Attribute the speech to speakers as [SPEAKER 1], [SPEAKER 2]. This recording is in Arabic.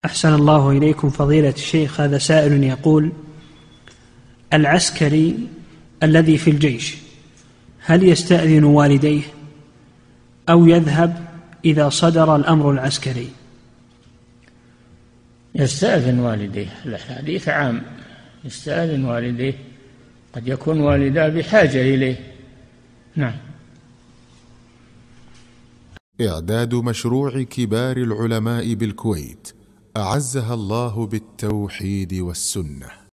[SPEAKER 1] أحسن الله إليكم فضيلة الشيخ. هذا سائل يقول: العسكري الذي في الجيش هل يستأذن والديه أو يذهب إذا صدر الأمر العسكري؟
[SPEAKER 2] يستأذن والديه، الحديث عام، يستأذن والديه، قد يكون والداه بحاجة إليه. نعم.
[SPEAKER 3] إعداد مشروع كبار العلماء بالكويت أعزها الله بالتوحيد والسنة.